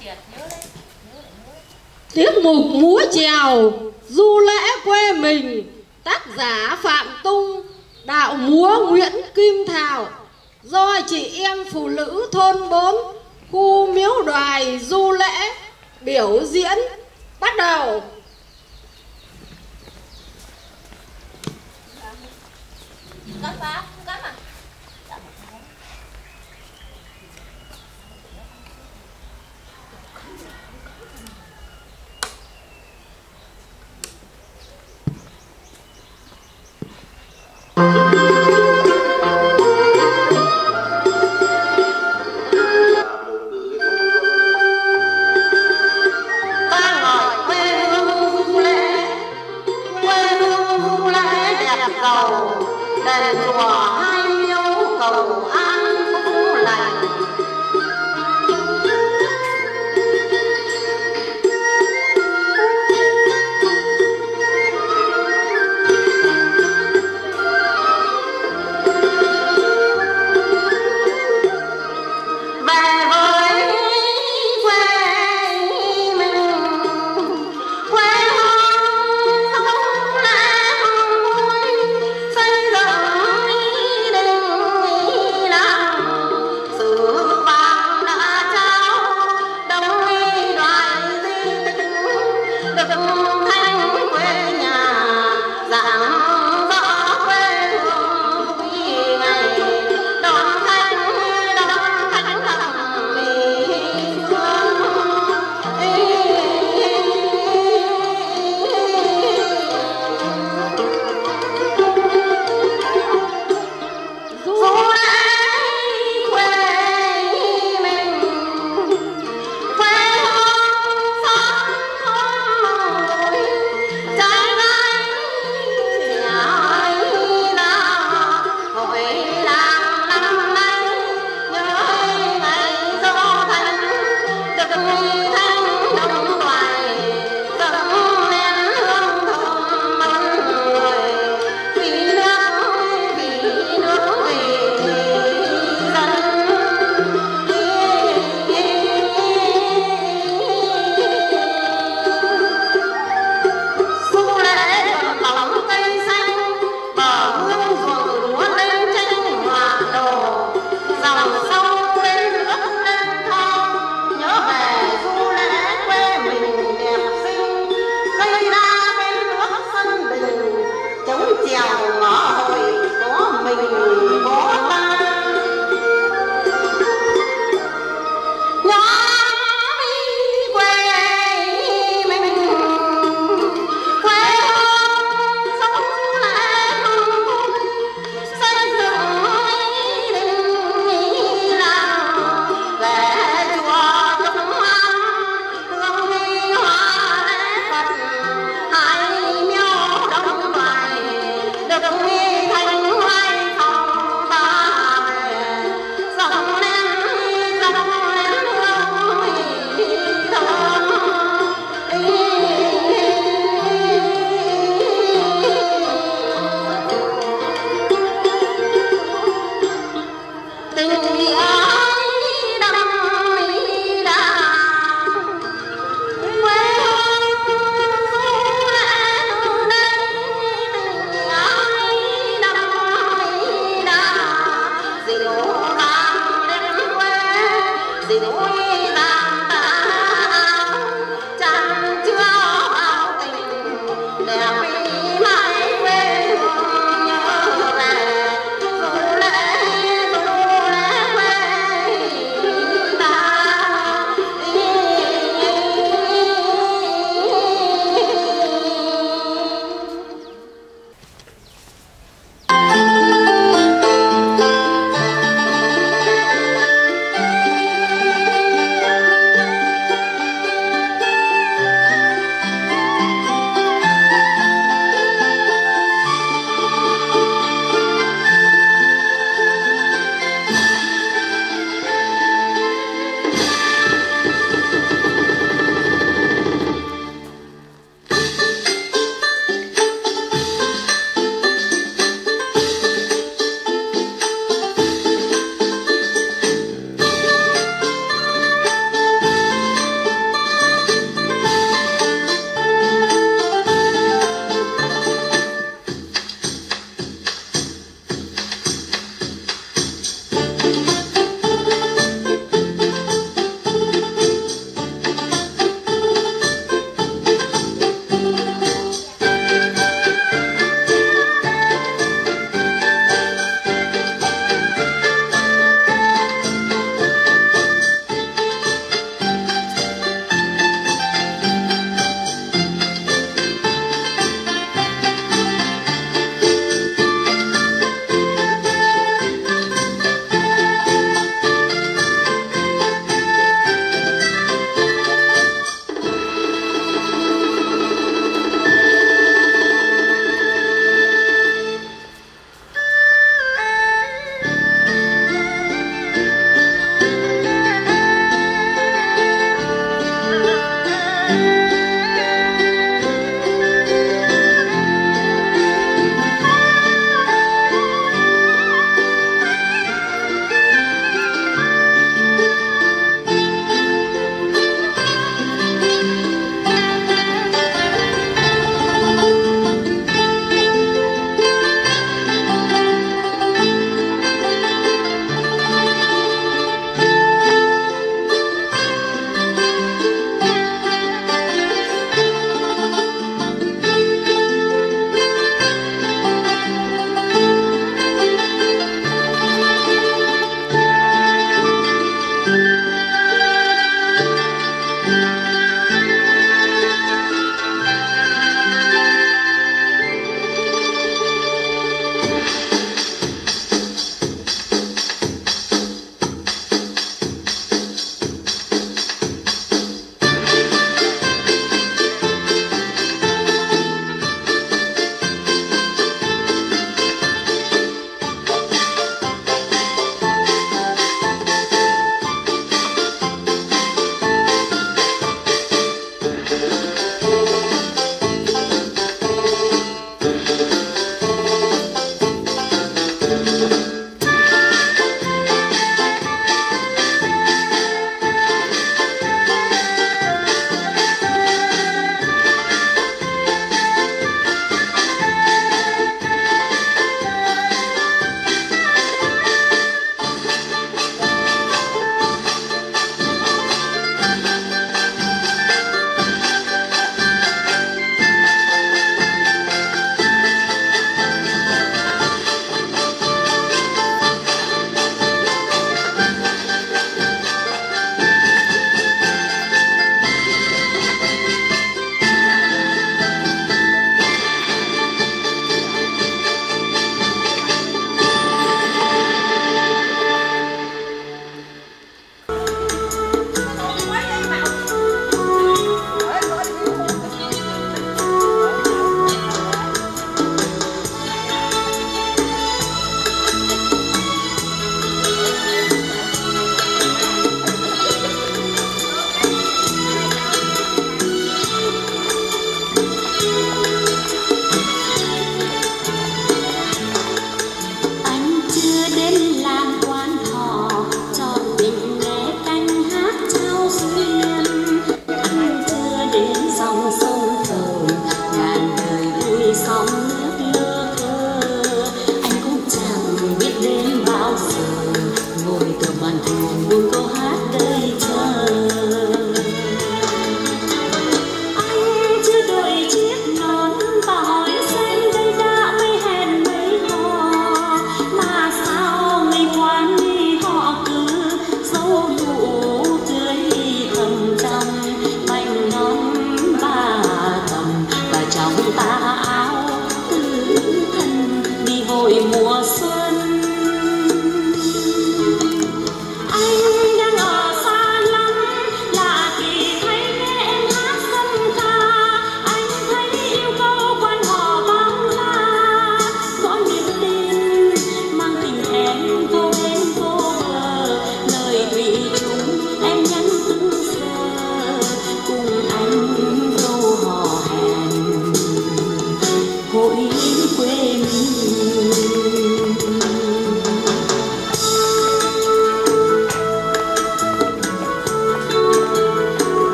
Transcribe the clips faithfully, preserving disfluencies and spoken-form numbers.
Tiết mục múa chèo du lễ quê mình, tác giả Phạm Tung, đạo múa Nguyễn Kim Thảo, do chị em phụ nữ thôn bốn, khu Miếu Đoài du lễ biểu diễn. Bắt đầu.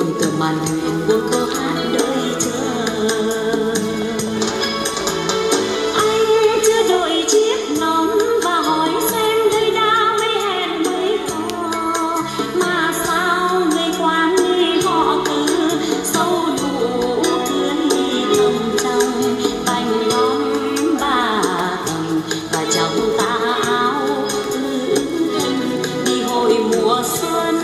tờ màn thuyền buông câu hát đợi chờ. Anh chưa đội chiếc nón và hỏi xem đây đã mấy hẹn mấy hò, mà sao người quan người họ cứ sâu đủ tươi thầm trong cành non ba tầng và trong tà áo lữ thân đi hội mùa xuân.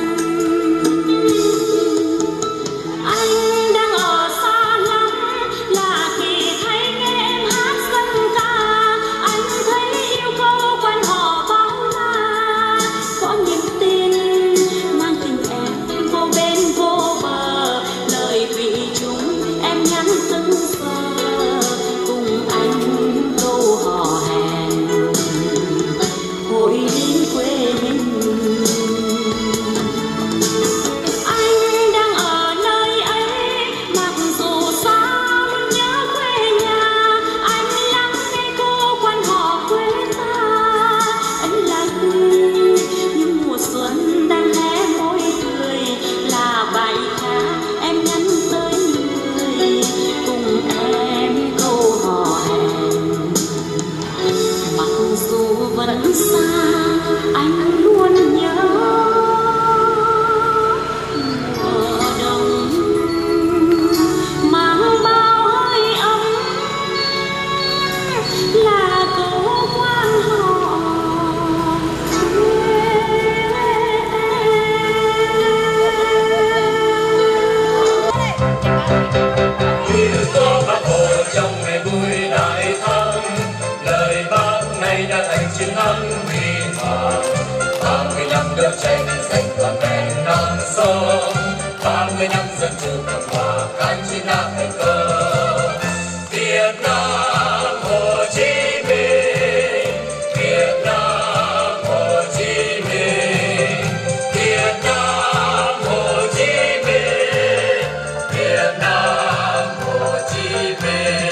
Anh đang ở xa lắm là khi thấy nghe em hát dân ca, anh thấy yêu câu quan họ bao la, có niềm tin mang tình em vô bên vô bờ, lời thủy chung em nhắn từng giờ cùng anh câu hò hẹn hội đến quê mình. Anh đang ở nơi ấy mặc dù xa vẫn nhớ quê nhà, anh lắng nghe cô quan họ quê ta. Anh là người nhưng mùa xuân đang hé môi cười, là bài ca em nhắn tới người cùng em câu hò hẹn. Mặc dù vẫn xa anh luôn nhớ mùa đông mang bao hơi ấm là cố quan họ như có bác Hồ trong ngày vui đại thắng, lời bác này đã thành chiến thắng huy hoàng. ba mươi năm đấu tranh giành toàn vẹn non sông, ba mươi năm dân chủ cộng hòa kháng chiến đã thành công. Việt Nam Hồ Chí Minh, Việt Nam Hồ Chí Minh, Việt Nam Hồ Chí Minh, Việt Nam Hồ Chí Minh.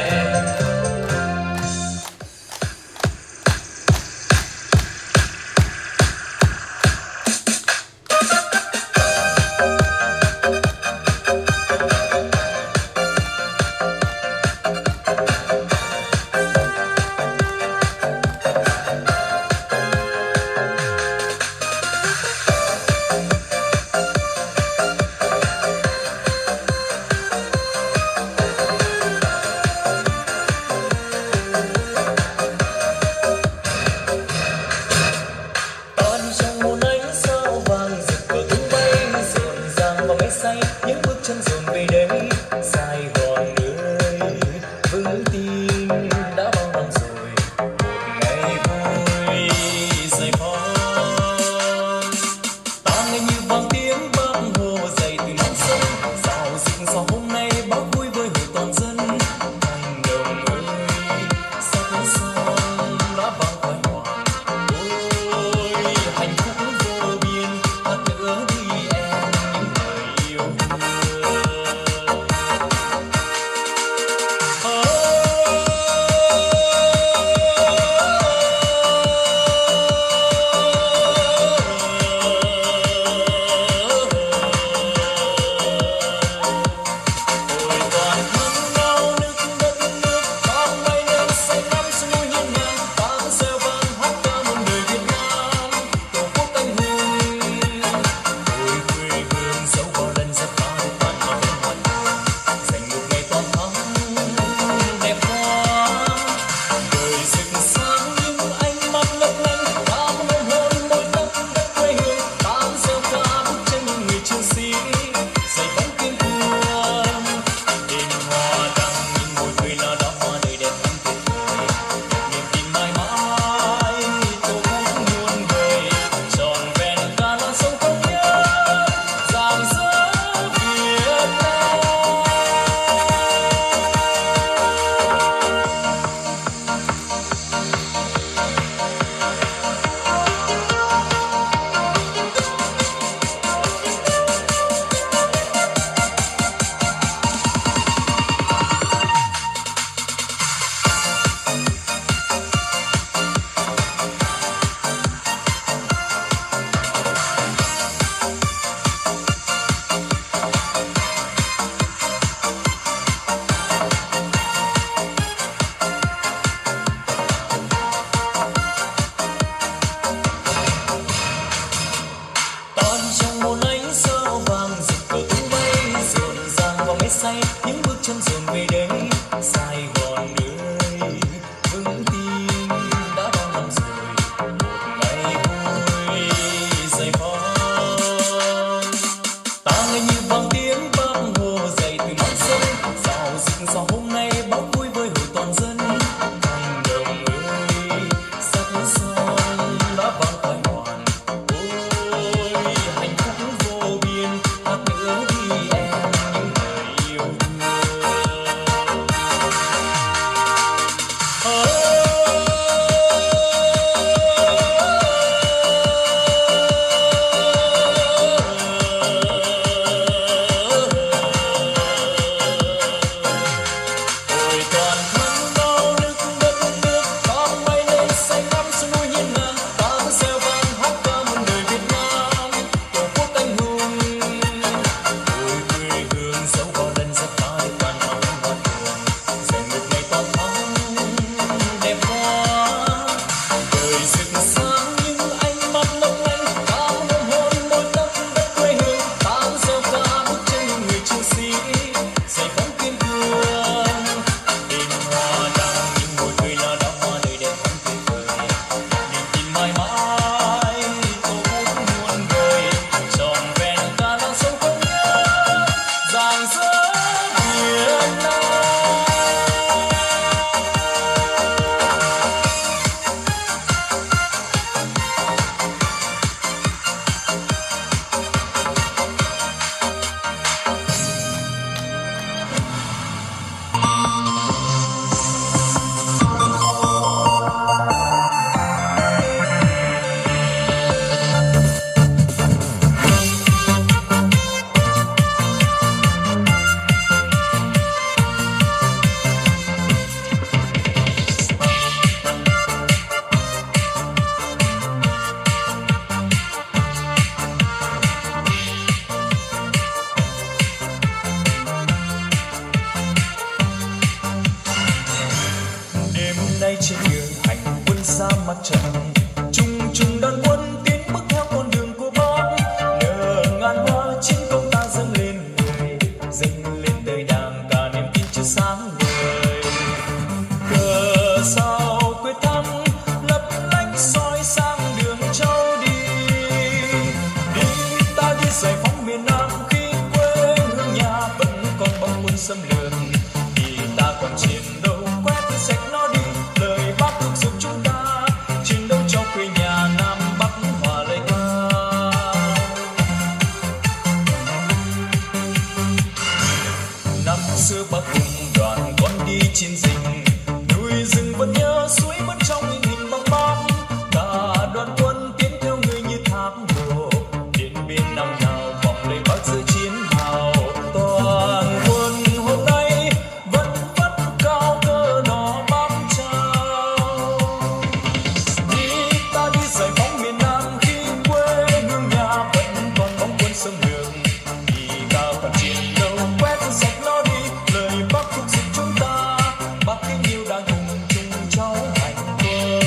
Tan trong một ánh sao vàng rực cờ tung bay rộn ràng vào mây xanh, những bước chân dồn về đây Sài Gòn ơi, vững tin đã bao năm rồi, một ngày vui giải phóng. Ta nghe như vang tiếng bác Hồ dậy từ non sông, rào rực rào hôm nay bác vui với hội toàn dân. Thành đồng ơi, sắc son đã vang khoái hoàng, ôi hạnh phúc vô biên, hát nữa đi em những lời yêu thương. trận. Chung chung đoàn quân tiến bước theo con đường của Bác, nở ngàn hoa chiến công ta dâng lên người, dâng lên đời Đảng cả niềm tin chiếu sáng người. Cờ sao quyết thắng lấp lánh soi sang đường châu đi, đi ta đi giải phóng miền Nam khi quê hương nhà vẫn còn bom quân xâm lược, thì ta còn chiến đấu quét sạch nó đi. Lời Bác thúc giục chúng ta chiến đấu cho quê nhà Nam Bắc hòa lời ca. Năm xưa Bác cùng đoàn con đi chiến dịch, núi rừng vẫn nhớ suối vẫn trong những hình bóng Bác. Cả đoàn quân tiến theo người như thác đổ, điện biên năm nào vọng lời Bác giữa chiến hào. Toàn quân hôm nay vẫn vất cao cờ đỏ Bắc trao, đi ta đi giải phóng miền Nam khi quê hương nhà vẫn còn bóng quân xâm lược, thì ta còn chiến đấu quét sạch nó đi. Lời Bác thúc giục chúng ta, Bác kính yêu đang cùng chung cháu hành quân.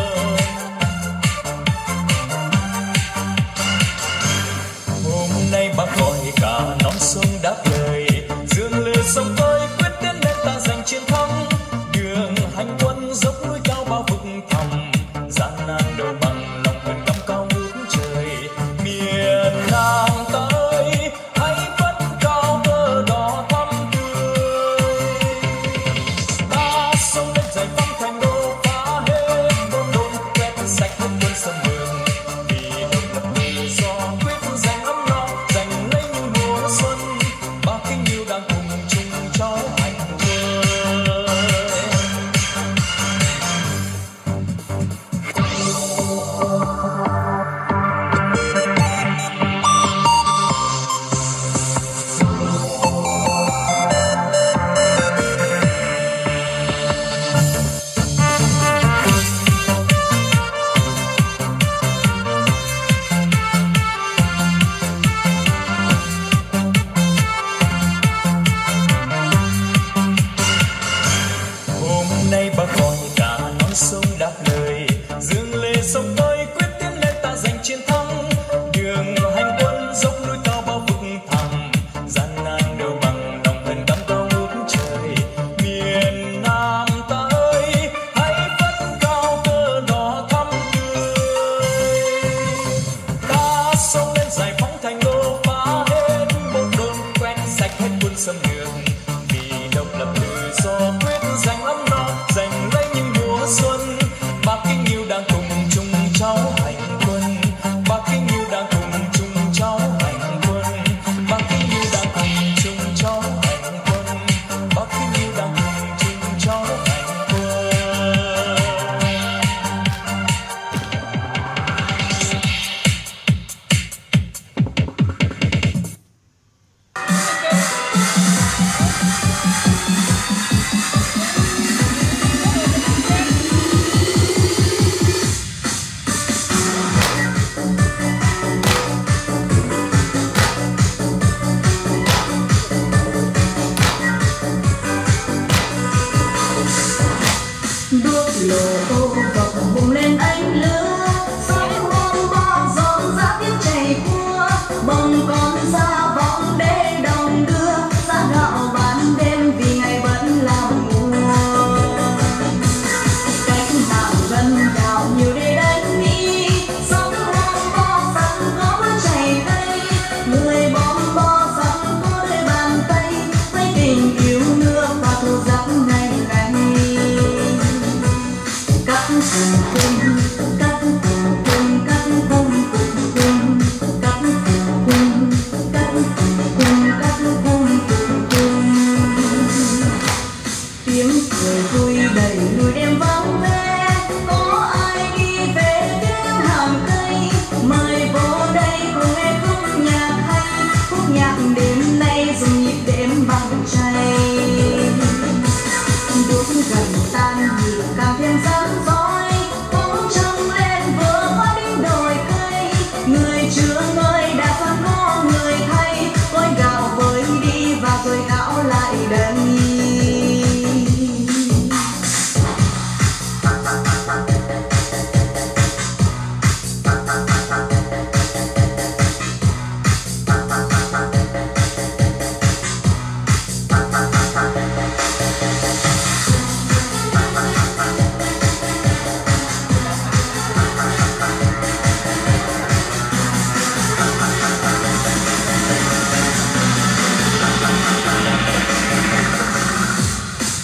Hôm nay Bác gọi cả non sông đáp lời, dương lệ sông tới quyết tiến lên ta giành chiến thắng. Đường hành quân dốc núi cao bao vực thẳm, gian nan đâu bằng lòng huyền cắm cao ngút trời. Miền Nam ta ơi hãy vất cao cờ đỏ thắm tươi, ta sông lên giải phóng thành đô, phá hết đôn đôn quét sạch hết quân xâm lược, vì độc lập tự do quyết giành ấm no, giành lấy những mùa xuân. Bác kính yêu đang cùng chung cháu hành quân. Hôm nay Bác gọi cả non sông đáp lời, dương lệ sông tới quyết tiến lên ta giành chiến thắng. Đường hành quân dốc núi cao bao vực thẳm, gian nan đâu bằng lòng huyền cắm cao ngút trời. Miền Nam ta ơi hãy vất cao cờ đỏ thắm tươi, ta sông lên giải phóng thành đô, phá hết bom đồn quét sạch hết quân xâm lược, vì độc lập tự do quyết giành ấm no, giành lấy những mùa xuân. Bác kính yêu đang cùng chung cháu hành quân, Bác kính yêu đang cùng chung cháu hành quân, Bác kính yêu đang cùng chung cháu hành quân, Bác kính yêu đang cùng chung cháu hành quân. đuốc lửa tô vọc bùng lên ánh lửa, sóng hoang bao giòn giã tiếp chảy qua, bồng con ra vọng để đồng đưa ra gạo ban đêm vì ngày vẫn làm mùa. Cách mạng gần đảo nhiều để đánh mỹ, sóng hoang bao sẵn có bước chảy cây, người bom bo sẵn có đôi bàn tay, với tình yêu nước và thù giặc ngày ngày. Cắt cùng cùng, cắt cùng cùng, cắt cùng cùng cùng, cắt cùng cùng, cắt cùng cùng, cắt cùng cùng cùng. Tiếng cười vui đầy núi đêm vắng ve, có ai đi về tiếng hàng cây, mời vô đây cùng nghe khúc nhạc hay, khúc nhạc đêm nay dùng nhịp đêm bằng chay. Đuốc gần tan nhịp càng thêm sáng soi, bóng trăng lên vừa qua đỉnh đồi cây, người chưa ngơi đã phán có người thay, gói gạo với đi và rồi gạo lại đây.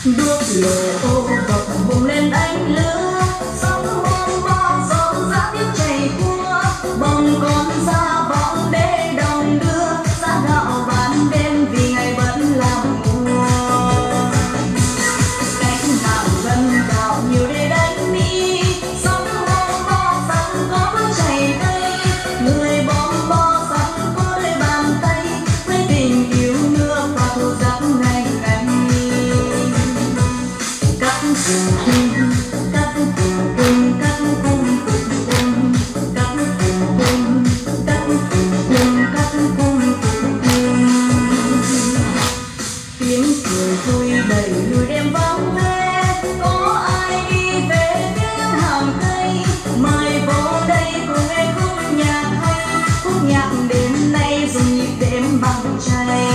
đuốc lửa ô bập bùng lên ánh lửa, sóng hôm bao gió giá tiếp chảy qua, bồng con ra bóng để đồng đưa giá gạo bán đêm vì ngày vẫn làm mùa. Cánh gạo gần gạo nhiều để đánh mi, sóng hôm bao sẵn có bước chảy cây, người bóng bo sẵn có đôi bàn tay, với tình yêu nước và thù giặc ngày ngày. Cắt cùng cung, cắt cùng cung, cắt cùng cung, cắt cùng cung, cắt cùng cung, cắt cùng cung. Tiếng cười vui đầy lùi đêm vắng ve, có ai đi về tiếng hàng cây, mời vô đây cùng nghe khúc nhạc hay, khúc nhạc đến nay dùng nhịp đêm bằng chay.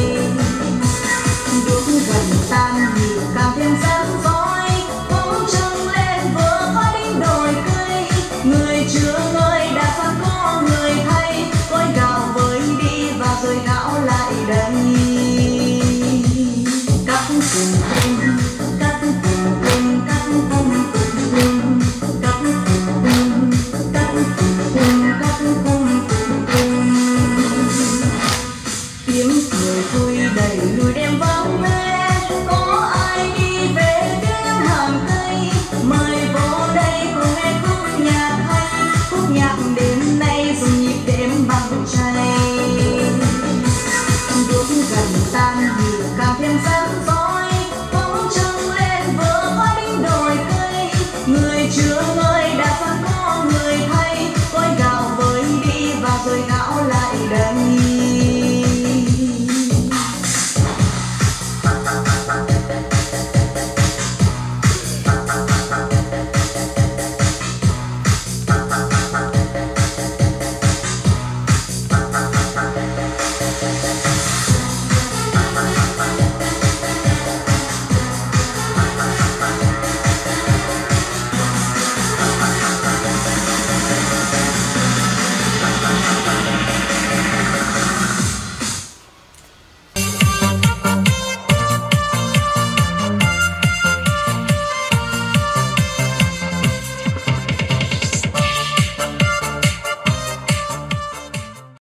Đuốc gần tan nhịp càng thêm sáng soi, bóng trăng lên vừa khói đồi cây, người chưa ngơi đã sẵn có người thay, gói gạo với đi và rồi gạo lại đây. Cắt cùng cung, cắt cùng cung, cắt cùng cung, cắt cùng cung, cắt cùng cung, cắt cùng cung. Tiếng cười vui đầy lùi đêm vắng ve, có ai đi về tiếng hàng cây, mời vô đây cùng nghe khúc nhạc hay, khúc nhạc đến nay dùng nhịp đêm bằng chay. Đuốc gần tan nhịp càng thêm sáng soi,